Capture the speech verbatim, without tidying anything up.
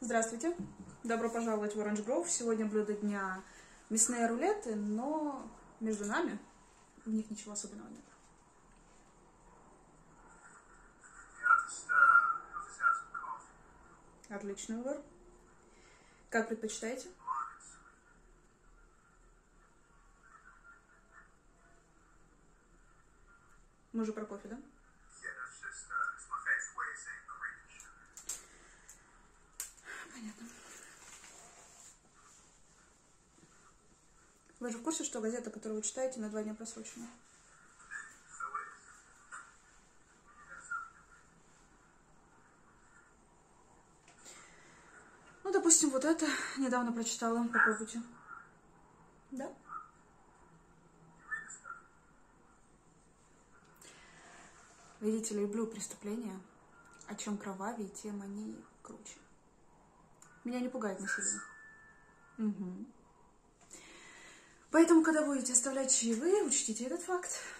Здравствуйте! Добро пожаловать в Orange Grove. Сегодня блюдо дня мясные рулеты, но между нами в них ничего особенного нет. Отличный выбор. Как предпочитаете? Мы же про кофе, да? Понятно. Вы же в курсе, что газета, которую вы читаете, на два дня просрочена? Ну, допустим, вот это недавно прочитала. Попробуйте. Да? Видите ли, люблю преступления. А чем кровавее, тем они круче. Меня не пугает насилие. Угу. Поэтому, когда будете оставлять чаевые, учтите этот факт.